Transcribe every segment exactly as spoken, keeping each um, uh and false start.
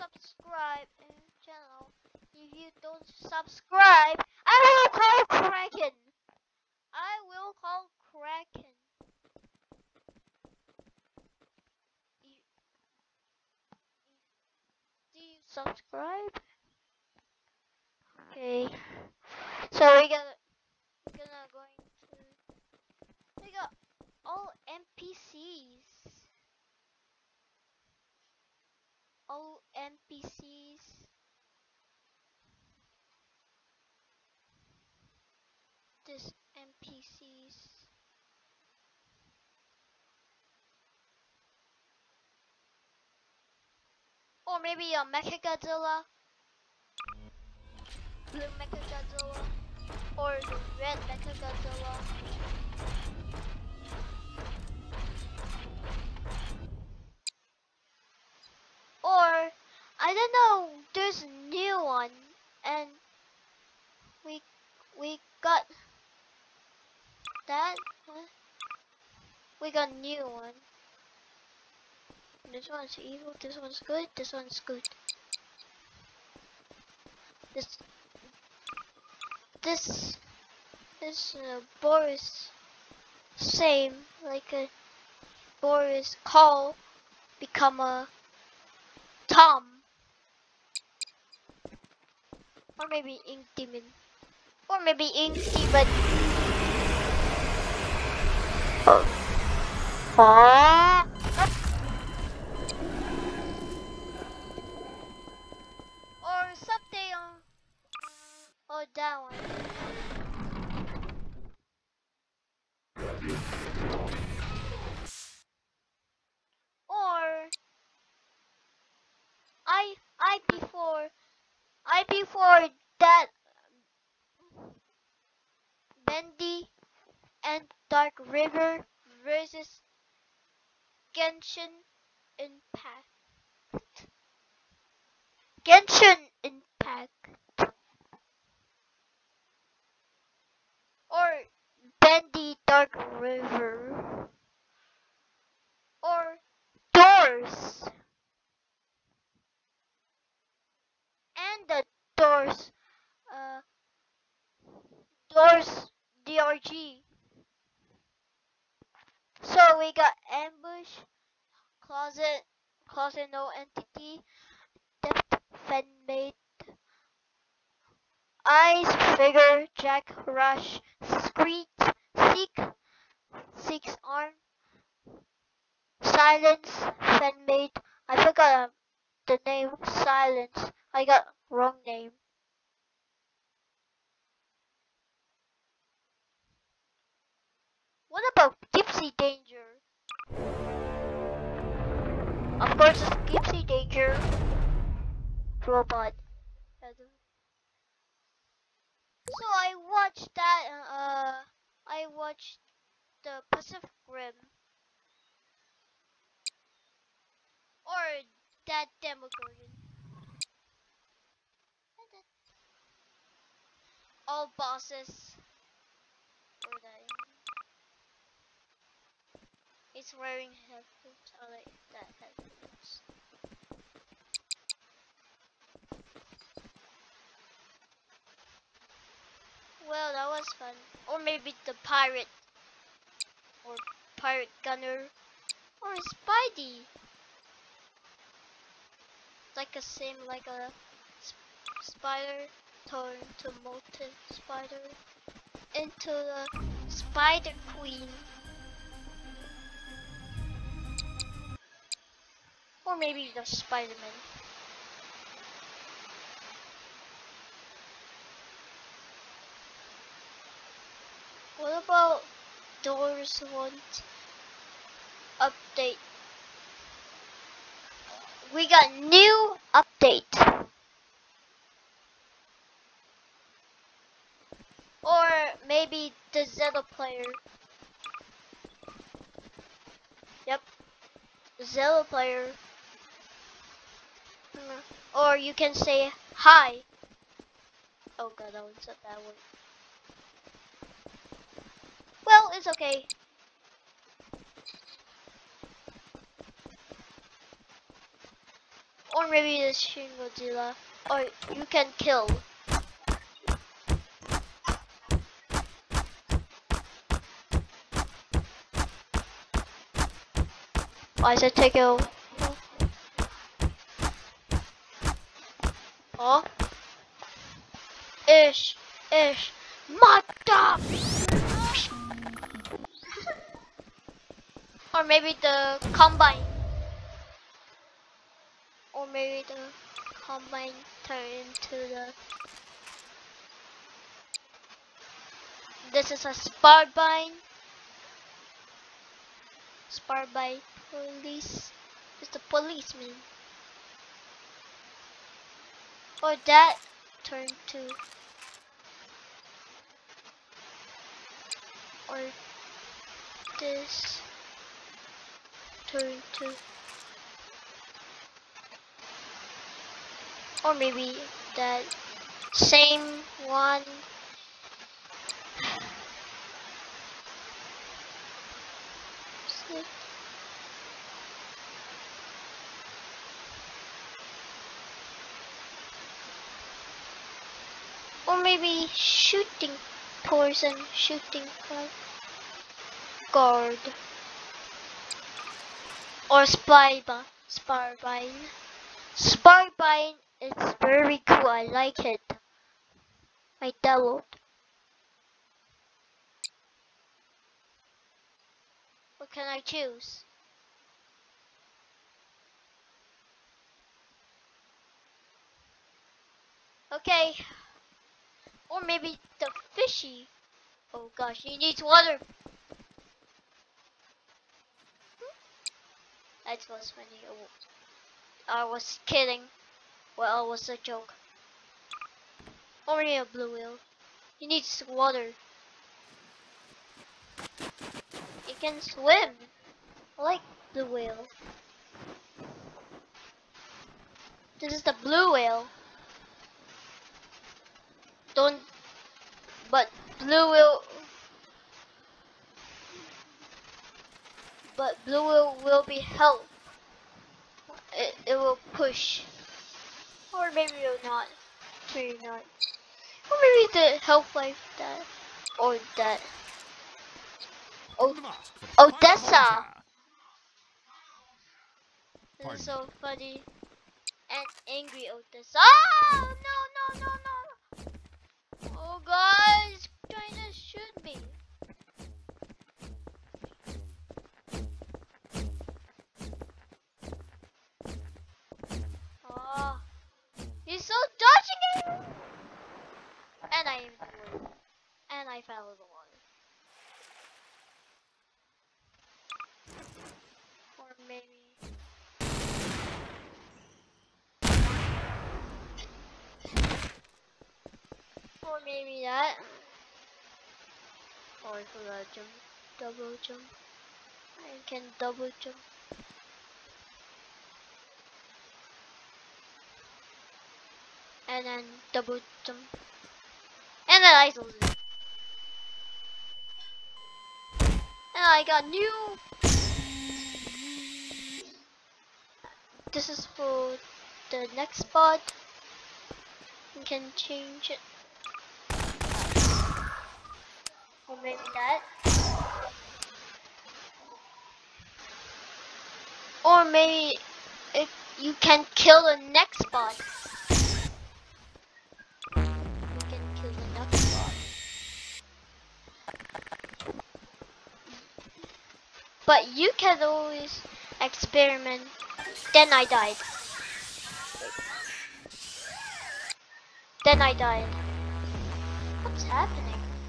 subscribe in the channel. If you don't subscribe, I will call Kraken. I will call Kraken. You, do you subscribe? Okay. So we gonna gonna going to we got all N P Cs. All N P Cs. This N P Cs. Or maybe a Mechagodzilla. Blue Mechagodzilla. Or the red Mechagodzilla. Or I don't know, there's a new one and we we got that. Huh? We got a new one. This one's evil, this one's good, this one's good. This this this uh, Boris same like a Boris Call become a Tom. Or maybe Ink Demon. Or maybe Ink Demon. Oh. Ah. Or something. Oh, that one. Or I I before I before that Bendy and Dark River versus Genshin Impact. Genshin Impact. Or Bendy Dark River. Or Doors. And the Doors. Uh, Doors D R G. So we got Ambush, Closet, Closet No Entity, Depth Fanmate, Ice, Figure, Jack, Rush, Screech, Seek, Six Arm, Silence, Fanmate. I forgot um, the name Silence. I got wrong name. What about Gypsy Danger? Of course, it's Gypsy Danger. Robot. So I watched that. Uh, I watched the Pacific Rim or that Demogorgon. All bosses. Or that. It's wearing headphones. I like that headphones. Well, that was fun. Or maybe the pirate. Or pirate gunner. Or Spidey. Like a same like a sp spider turned to molten spider into the Spider Queen. Or maybe the Spider-Man. What about Doors want update? We got new update. Or maybe the Zelda player. Yep. Zelda player. Or you can say hi. Oh god, that one's a bad one. Well, it's okay. Or maybe the Shin Godzilla. Or you can kill. I said take it over. Oh. Ish. Ish. Mata! Or maybe the combine. Or maybe the combine turn into the... This is a Sparbine. Sparbine police. It's the policeman. Or that turn to... Or this turn to... Or maybe that same one. Or maybe shooting person, shooting guard. Or spyba, sparbine. Sparbine is very cool, I like it. I download. What can I choose? Okay. Or maybe the fishy. Oh gosh, he needs water. That was funny. Oh, I was kidding. Well, it was a joke. Or maybe a blue whale. He needs water. He can swim. I like blue whale. This is the blue whale. Don't, but blue whale, but blue whale will be help. It, it will push. Or maybe it will not. Maybe not. Or maybe the health life that. Or that. Oh, Odessa! This is so funny. And angry Odessa. Oh! No, no, no, no! Oh, guys! Trying to shoot me. Oh. He's so dodging it! And I and I fell in the water. Or maybe Or maybe that. Or I forgot jump. Double jump. I can double jump. And then double jump. And then I lose it. And I got new. This is for the next spot. You can change it. Or maybe that. Or maybe if you can kill the next spot. You can kill the next spot. But you can always experiment. Then I died. Then I died. What's happening?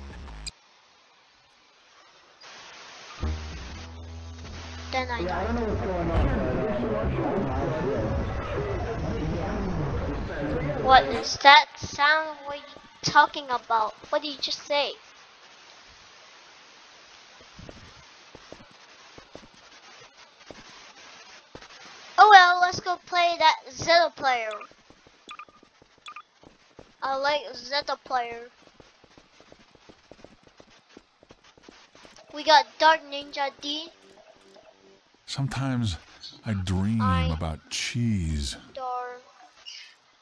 Then I died. I don't know what's going on. What is that sound? What are you talking about? What did you just say? Oh well, let's go play that Zeta player. I like Zeta player. We got Dark Ninja D. Sometimes I dream I about cheese. Dark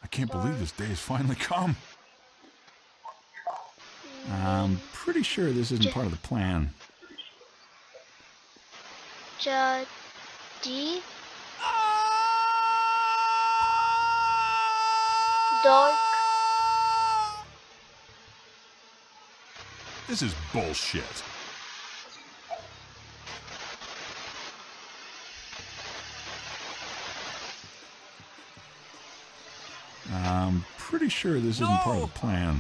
can't believe this day has finally come. I'm pretty sure this isn't part of the plan. Jadi dark. This is bullshit. I'm pretty sure this isn't part of the plan.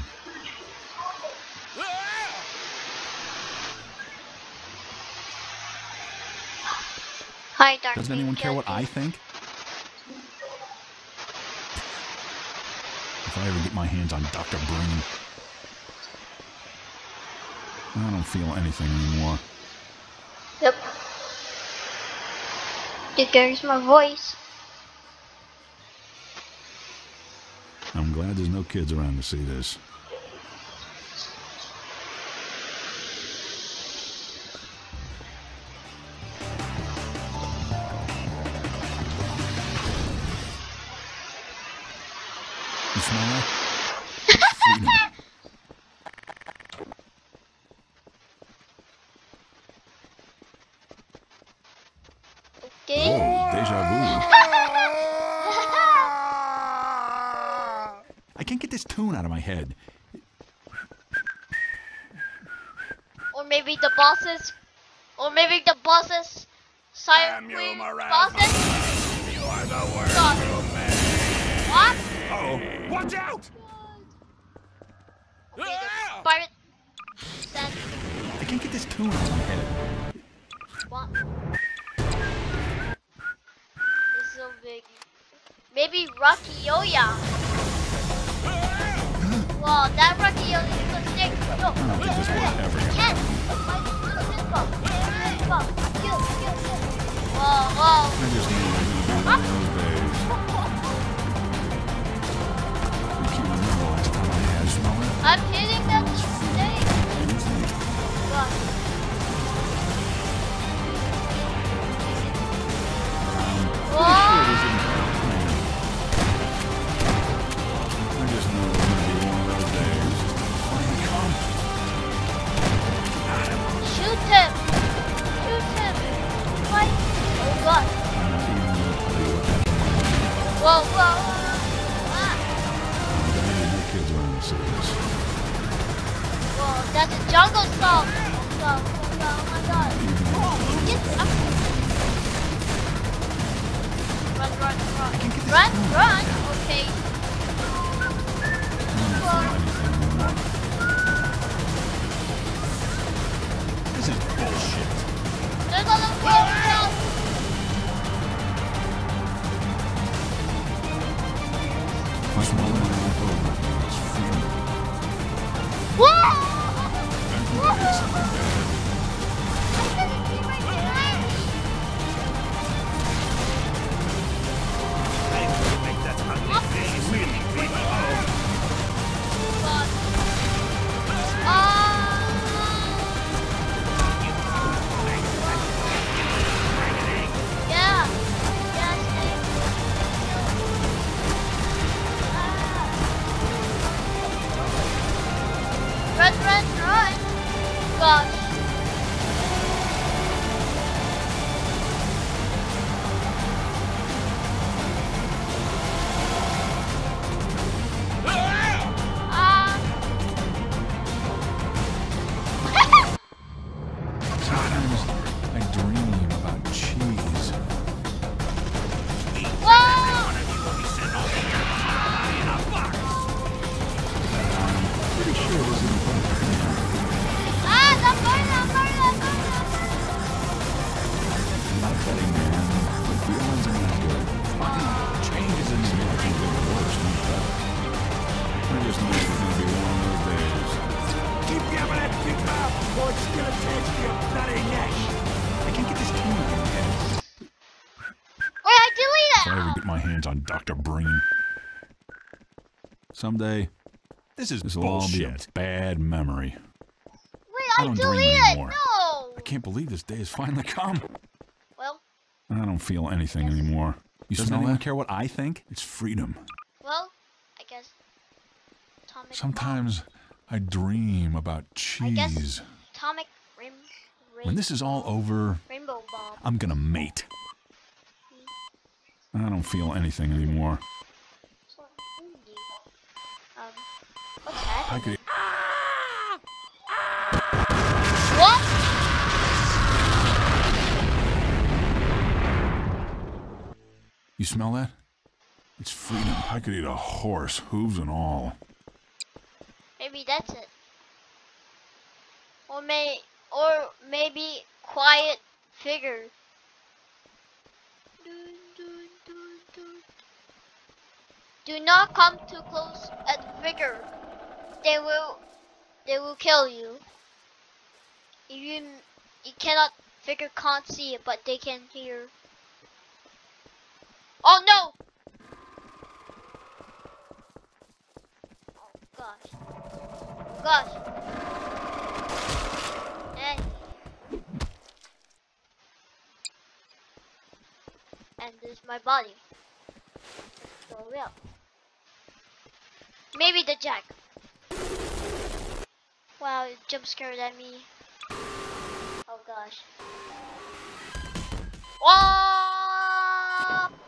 Hi, dark. Doesn't anyone care what I think? If I ever get my hands on Doctor Brain, I don't feel anything anymore. Yep. There's my voice. I'm glad there's no kids around to see this. You smell that? Freedom. Okay. Whoa, deja vu. I can't get this tune out of my head. Or maybe the bosses. Or maybe the bosses. Siren Queen bosses. You are the worst God. What? Uh-oh. Watch out! Okay, the pirate said I can't get this tune out of my head. what? This is so big. Maybe Rocky Yoya. Wow, that Rocky Yoya is so sick. No, I don't think this will ever get yes. Kill, kill, kill. Whoa, whoa. I just knew it was gonna be one of those days. I can't remember the last time I had smelling. I'm hitting that thing. God. Whoa. I just knew it was gonna be one of those days. Finally come. Shoot him! Shoot him! Fight! Oh god! I'm not even gonna tell you what happened. Whoa, whoa, whoa! Ah! I'm glad there's no kids around to see this. Whoa, that's a jungle song! Oh god, oh god, oh my god! Whoa, get up! Run, run, run! Run, run! Okay. Whoa. This is bullshit. There's a little girl! I smell it over. It's freedom. Whoa! I think I did something bad. Run, run, run! Gosh. Ah. Sometimes I dream about cheese. Whoa! Pretty sure this isn't part of the plan. Ah, the bird, the bird, the bird, the bird. I'm not a betting man, but feelings are not good. Change isn't even making it worse, not better. I just knew it was going to be one of those days. Keep yapping that big mouth, or it's gonna taste your bloody neck. I can't get this tune out of my head. Wait, I deleted If I ever it! get my hands on Doctor Brain. Someday, This is this will all be a bullshit. bad memory. Wait, I I don't dream deleted it! anymore. No! I can't believe this day has finally come. Well, I don't feel anything anymore. You Doesn't smell anyone that? Care what I think? It's freedom. well, atomic Sometimes I dream about I guess cheese. atomic rain, rain, When this is all over, rainbow bomb. I'm gonna mate. I don't feel anything anymore. So, um, what's that? I could. What? You smell that? It's freedom. I could eat a horse, hooves and all. Maybe that's it. Or may, or maybe quiet figure. Do not come too close at the figure. They will, they will kill you. You, you cannot. Figure can't see it, but they can hear. Oh no! Oh gosh. Gosh. Hey. And this is my body. So yeah. Maybe the jack. Wow, it jump scared at me. Oh gosh. Whoa!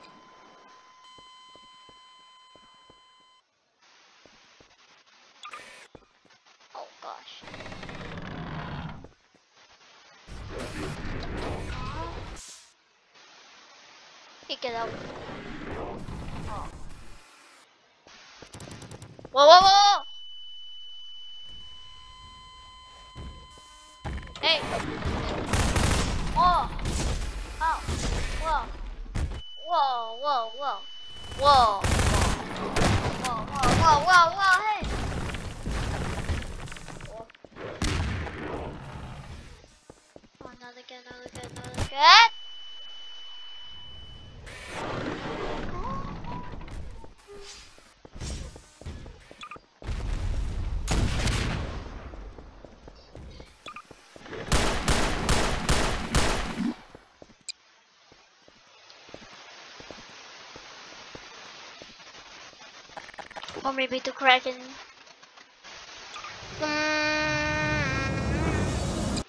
Oh gosh. He get out. Oh. Whoa, whoa, whoa! Hey! Oh! Oh! Whoa! Whoa! Whoa! Whoa! Whoa! Whoa! Whoa! Whoa! Whoa! Whoa! Hey! Whoa. Oh, another cat! Another cat! Another cat! Or maybe the Kraken. Mm.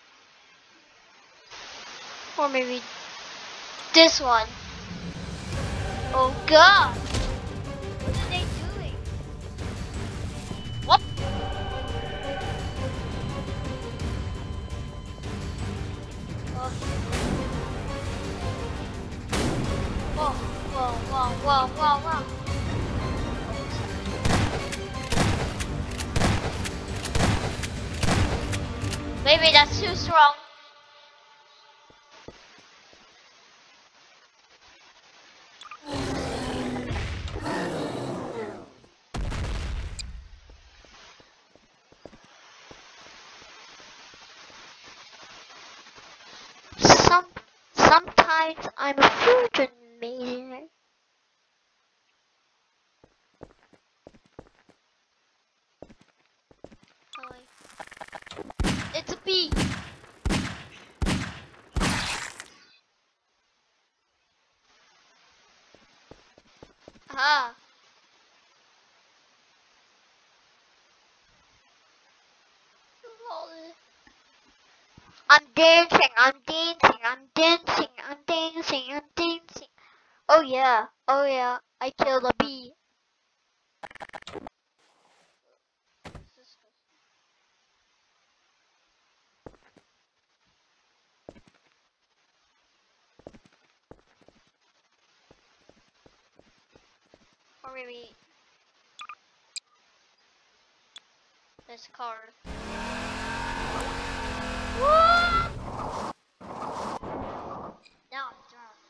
Or maybe this one. Oh god! What are they doing? What? Oh. Whoa, whoa, whoa, whoa, whoa, whoa. Maybe that's too strong. Some, sometimes I'm a virgin maiden. It's a bee. Ah. I'm dancing, I'm dancing, I'm dancing, I'm dancing, I'm dancing. Oh yeah, oh yeah, I killed a bee. Or maybe this car. What? Now I'm drunk.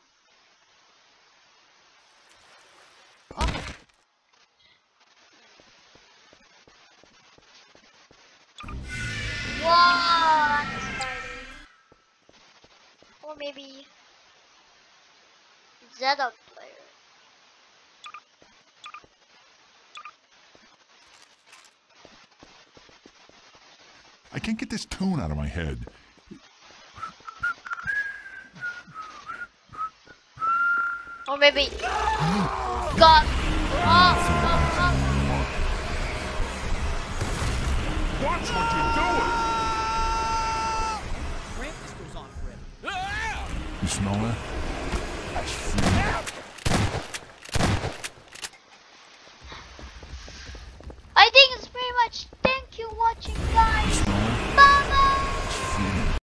Oh. Wow, that's exciting. Or maybe Zelda player. I can't get this tune out of my head. Or maybe God. Oh, oh, oh. Watch what you're doing! Ramp, this goes on forever. You smell that?